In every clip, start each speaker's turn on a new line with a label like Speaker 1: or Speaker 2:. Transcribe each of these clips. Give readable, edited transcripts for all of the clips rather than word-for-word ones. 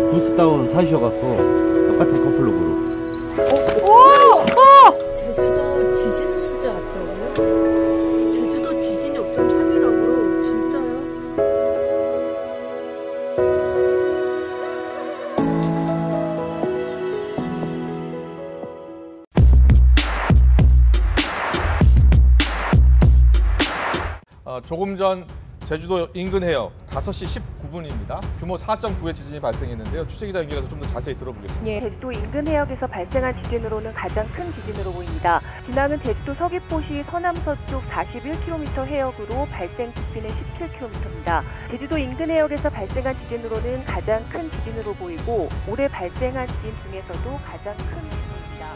Speaker 1: 부스다운 사주셔갖고 똑같은 커플로 부르고.
Speaker 2: 제주도 지진 문제 같다고요? 제주도 지진이 5.3이라고요? 진짜요?
Speaker 3: 조금 전 제주도 인근 해역 5시 19분입니다. 규모 4.9의 지진이 발생했는데요. 취재기자 연결해서 좀 더 자세히 들어보겠습니다.
Speaker 4: 예, 제주도 인근 해역에서 발생한 지진으로는 가장 큰 지진으로 보입니다. 지난은 제주도 서귀포시 서남서쪽 41km 해역으로 발생 깊이는 17km입니다. 제주도 인근 해역에서 발생한 지진으로는 가장 큰 지진으로 보이고 올해 발생한 지진 중에서도 가장 큰 지진입니다.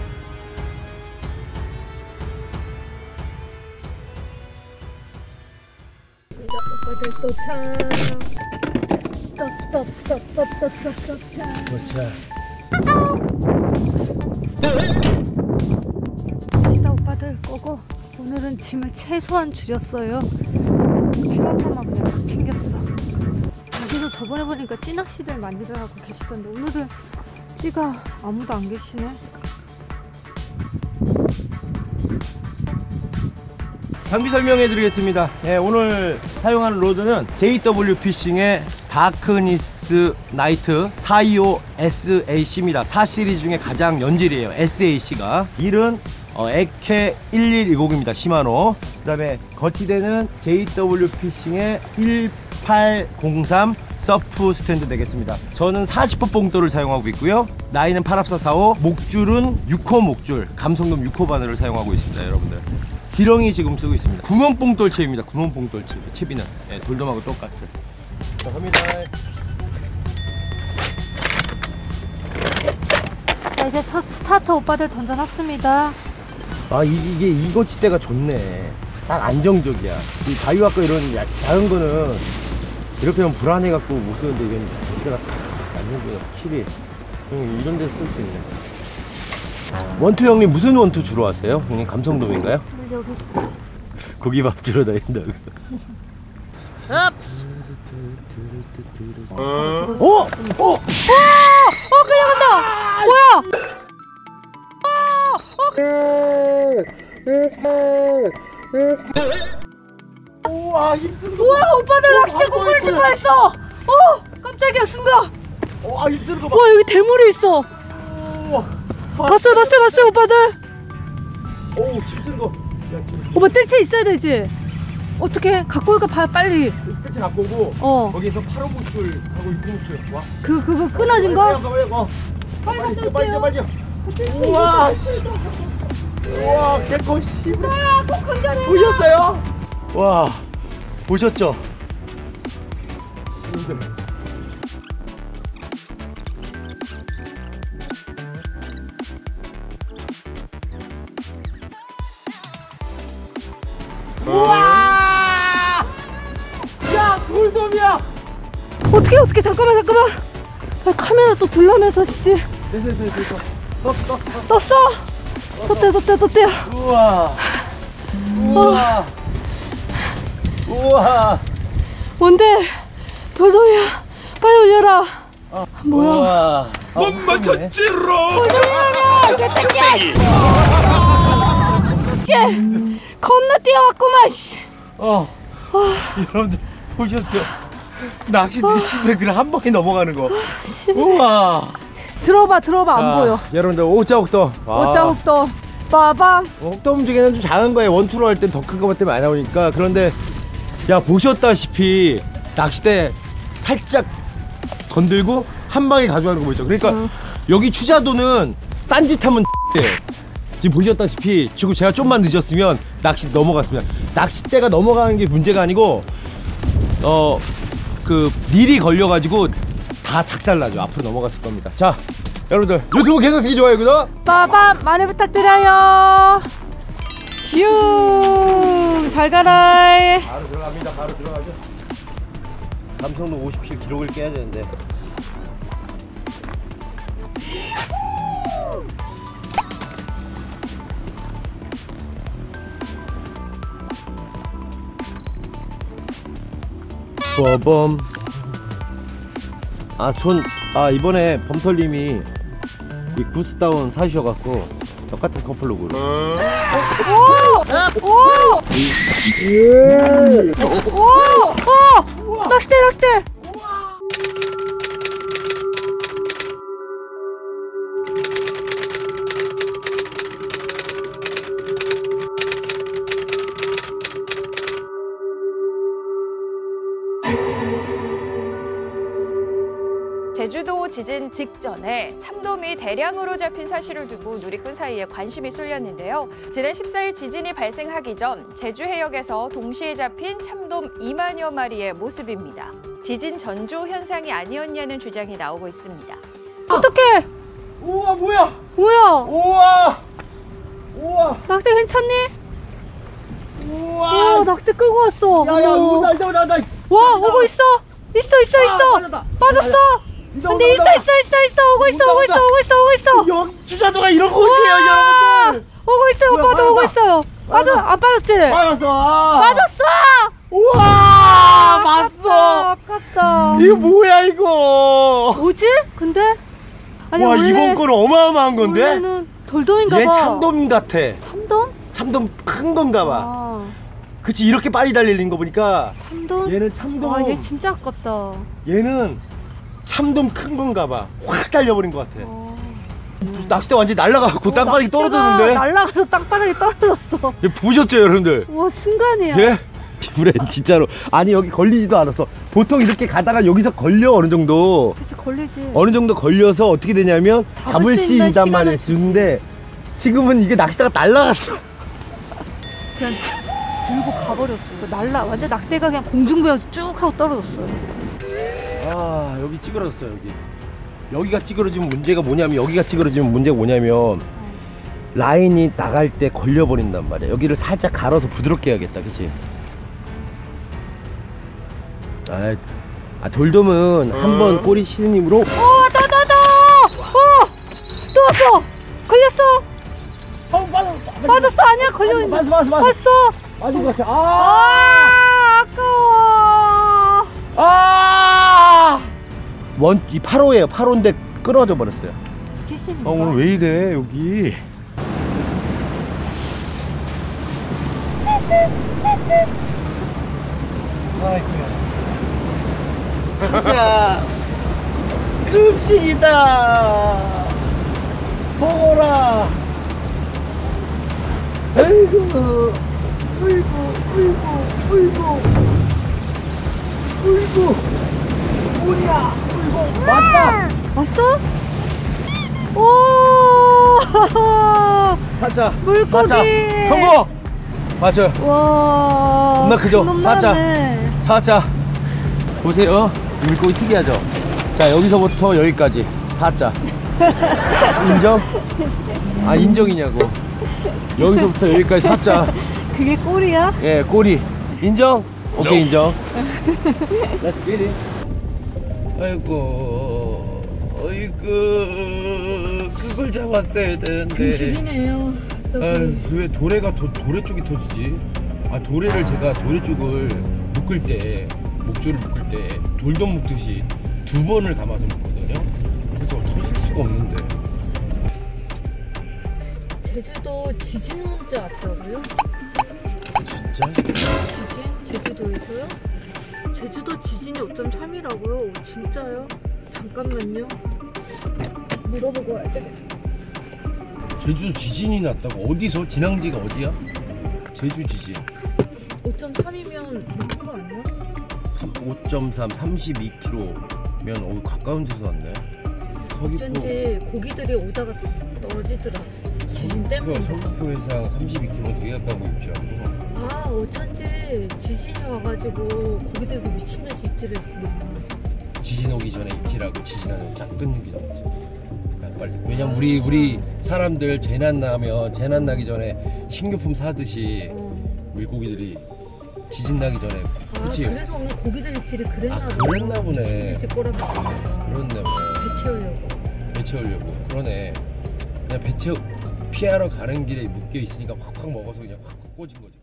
Speaker 2: 오빠들 도착. 시다 오빠들 꺼고. 오늘은 짐을 최소한 줄였어요. 필요한 것만 그냥 다 챙겼어. 여기서 저번에 보니까 찌낚시들 많이들 하고 계시던데 오늘은 찌가 아무도 안 계시네.
Speaker 1: 장비 설명해 드리겠습니다. 예, 오늘 사용하는 로드는 JW 피싱의 다크니스 나이트 425 SAC입니다. 4시리즈 중에 가장 연질이에요. SAC가. 릴은 에케 1120입니다. 시마노. 그 다음에 거치대는 JW 피싱의 1803 서프 스탠드 되겠습니다. 저는 40호 봉돌을 사용하고 있고요. 나이는 8합사45, 목줄은 6호 목줄, 감성돔 6호 바늘을 사용하고 있습니다. 여러분들. 지렁이 지금 쓰고 있습니다. 구멍뽕돌 채입니다. 구멍뽕돌 채. 채비는 네, 돌돔하고 똑같아요. 자, 갑니다.
Speaker 2: 자, 이제 첫 스타터 오빠들 던져놨습니다.
Speaker 1: 아, 이게 이거치대가 좋네. 딱 안정적이야. 이 바위와거 이런 작은 거는 이렇게 하면 불안해갖고 못 쓰는데 이건 치대가 딱 안정적이야. 확실히 이런 데서 쓸 수 있네. 원투 형님 무슨 원투 주로 하세요? 형님 감성돔인가요?
Speaker 2: 여기
Speaker 1: 고기밥 주러 다닌다고.
Speaker 2: 끌려간다! 뭐야!
Speaker 1: 우와, 힘쓰는 거.
Speaker 2: 우와, 오빠들 낚싯대 꼬꾸리 뜰 뻔했어! 깜짝이야, 순간!
Speaker 1: 와, 힘쓰는 거 봐.
Speaker 2: 우와, 여기 대물이 있어! 봤어요, 오빠들!
Speaker 1: 오, 힘쓰는 거.
Speaker 2: 오빠 뜰채 있어야 되지? 어떻게 갖고 올까 봐, 빨리.
Speaker 1: 끝에 갖고 오고 거기에서 8호 목줄 하고 6호 목줄. 와.
Speaker 2: 그거 끊어진 거?
Speaker 1: 빨리 갔다 올게요. 빨리. 우와. 우와, 개코 씨.
Speaker 2: 와, 꼭 건져내.
Speaker 1: 보셨어요? 와, 보셨죠?
Speaker 2: 우와!
Speaker 1: 야, 돌돔이야.
Speaker 2: 어떻게 잠깐만. 아, 카메라 또 들러면서 씨.
Speaker 1: 됐어.
Speaker 2: 떴어. 떴대요.
Speaker 1: 우와.
Speaker 2: 뭔데? 돌돔이야. 빨리 올려라. 뭐야?
Speaker 1: 못 맞췄지롱.
Speaker 2: 쟤 겁나 뛰어왔구만. 씨.
Speaker 1: 여러분들 보셨죠? 낚시대 씨발 그냥 한 번에 넘어가는 거. 우와.
Speaker 2: 들어봐 안 보여.
Speaker 1: 여러분들 오자옥돔.
Speaker 2: 오자옥돔. 빠밤.
Speaker 1: 옥돔 중에는 좀 작은 거에 원투로 할 땐 더 큰 거 때문에 안 나오니까. 그런데 야, 보셨다시피 낚시대 살짝 건들고 한 방에 가져가는 거 보이죠? 그러니까 여기 추자도는 딴짓하면 지금 보셨다시피 지금 제가 좀만 늦었으면 낚시 넘어갔습니다. 낚싯대가 넘어가는 게 문제가 아니고 그 릴이 걸려가지고 다 작살나죠. 앞으로 넘어갔을 겁니다. 자, 여러분들 유튜브 계속 쓰기 좋아요, 구독
Speaker 2: 빠밤 많이 부탁드려요. 휴, 잘 가라.
Speaker 1: 바로 들어갑니다. 바로 들어가죠. 감성돔 57 기록을 깨야 되는데. 빠밤. 이번에 범털님이 이 구스다운 사주셔갖고 똑같은 커플로 고르.
Speaker 2: 낚싯대 낚싯대.
Speaker 5: 제주도 지진 직전에 참돔이 대량으로 잡힌 사실을 두고 누리꾼 사이에 관심이 쏠렸는데요. 지난 14일 지진이 발생하기 전 제주 해역에서 동시에 잡힌 참돔 2만여 마리의 모습입니다. 지진 전조 현상이 아니었냐는 주장이 나오고 있습니다.
Speaker 2: 어떡해?
Speaker 1: 우와 뭐야?
Speaker 2: 뭐야?
Speaker 1: 우와
Speaker 2: 낚싯대 괜찮니?
Speaker 1: 우와.
Speaker 2: 와, 낚싯대 끌고 왔어.
Speaker 1: 야야
Speaker 2: 어머.
Speaker 1: 나.
Speaker 2: 와, 오고 있어. 있어.
Speaker 1: 빠졌다.
Speaker 2: 빠졌어. 근데 있어. 오고 있어.
Speaker 1: 여기 주자도가 이런 곳이에요, 여러분들.
Speaker 2: 오고 있어요.
Speaker 1: 뭐야,
Speaker 2: 오빠도 오고
Speaker 1: 빠졌다.
Speaker 2: 있어요. 안 빠졌지?
Speaker 1: 빠졌어.
Speaker 2: 빠졌어.
Speaker 1: 우와, 봤어.
Speaker 2: 아깝다.
Speaker 1: 이거 뭐야 이거?
Speaker 2: 뭐지? 근데 아니
Speaker 1: 와
Speaker 2: 원래
Speaker 1: 이번 거는 어마어마한 건데?
Speaker 2: 원래는 돌돔인가
Speaker 1: 얘
Speaker 2: 봐.
Speaker 1: 참돔 같아.
Speaker 2: 참돔?
Speaker 1: 참돔 큰 건가 봐.
Speaker 2: 아,
Speaker 1: 그치 이렇게 빨리 달리는 거 보니까
Speaker 2: 참돔?
Speaker 1: 얘는 참돔.
Speaker 2: 와, 얘 진짜 아깝다.
Speaker 1: 얘는 참돔 큰 건가 봐. 확 달려버린 것 같아.
Speaker 2: 어.
Speaker 1: 낚싯대 완전히 날아가고 땅바닥에
Speaker 2: 낚싯대가
Speaker 1: 떨어졌는데.
Speaker 2: 날아가서 땅바닥에 떨어졌어.
Speaker 1: 얘 보셨죠 여러분들?
Speaker 2: 와, 순간이야.
Speaker 1: 예? 그래 진짜로. 아니 여기 걸리지도 않았어. 보통 이렇게 가다가 여기서 걸려 어느 정도.
Speaker 2: 그치, 걸리지.
Speaker 1: 어느 정도 걸려서 어떻게 되냐면 잡을 수
Speaker 2: 있는
Speaker 1: 있단 말이야.
Speaker 2: 시간을 주지.
Speaker 1: 주는데 지금은 이게 낚싯대가 날아갔어.
Speaker 2: 그냥 들고 가버렸어. 완전 낚싯대가 그냥 공중부여서 쭉 하고 떨어졌어.
Speaker 1: 아 여기 찌그러졌어. 여기가 찌그러지면 문제가 뭐냐면 라인이 나갈 때 걸려버린단 말이야. 여기를 살짝 갈아서 부드럽게 해야겠다. 그치? 돌돔은 한번 꼬리 쉬는 힘으로
Speaker 2: 왔다. 또 왔어. 걸렸어. 빠졌어. 아니야, 걸려있네.
Speaker 1: 맞어
Speaker 2: 봤어.
Speaker 1: 맞은 것 같아.
Speaker 2: 아까워.
Speaker 1: 이 8호예요. 8호인데 끊어져 버렸어요.
Speaker 2: 귀신인가?
Speaker 1: 오늘 왜 이래 여기. 진짜 급식이다. 보거라. 아이고 뭐야? 맞다.
Speaker 2: 왔어? 오!
Speaker 1: 사자.
Speaker 2: 물고기.
Speaker 1: 사자. 성공. 맞아요.
Speaker 2: 와.
Speaker 1: 겁나 크죠?
Speaker 2: 큰 놈
Speaker 1: 사자.
Speaker 2: 나왔네.
Speaker 1: 사자. 보세요. 물고기 특이하죠? 자, 여기서부터 여기까지. 사자. 인정? 인정이냐고. 여기서부터 여기까지 사자.
Speaker 2: 그게 꼴이야?
Speaker 1: 예, 꼬리. 인정? 오케이, 인정. Let's get it. 아이고, 그걸 잡았어야 되는데.
Speaker 2: 귀신이네요.
Speaker 1: 왜 도래가 도래 쪽이 터지지? 도래를 제가 도래 쪽을 묶을 때, 목줄을 묶을 때 돌돔 묶듯이 2번을 감아서 묶거든요. 그래서 터질 수가 없는데.
Speaker 2: 제주도 지진 문제 왔다고요?
Speaker 1: 진짜?
Speaker 2: 제주도에서요? 제주도 지진이 5.3이라고요? 진짜요? 잠깐만요. 물어보고 와야 되겠다.
Speaker 1: 제주도 지진이 났다고? 어디서? 진앙지가 어디야? 제주 지진
Speaker 2: 5.3이면 높은 거 아니야?
Speaker 1: 5.3 32km면 가까운 데서 났네.
Speaker 2: 어쩐지 고기들이 오다가 떨어지더라. 지진 때문에.
Speaker 1: 서귀포 해상 32km 되게 가까운 위치하고.
Speaker 2: 어쩐지 지진이 와가지고 고기들이 미친듯이 입질을 했구나.
Speaker 1: 지진 오기 전에 입질하고 지진하면 쫙 끊는 게 낫지. 빨리. 왜냐면 우리 사람들 재난 나기 전에 식료품 사듯이 물고기들이 지진 나기 전에. 그치?
Speaker 2: 그래서 오늘 고기들 입질이 그랬나 보네.
Speaker 1: 그랬나 보네.
Speaker 2: 미친듯이 꼬라박는 거야.
Speaker 1: 그렇네.
Speaker 2: 배 채우려고.
Speaker 1: 그러네. 그냥 배 피하러 가는 길에 묶여 있으니까 확확 먹어서 그냥 확확 꽂은 거지.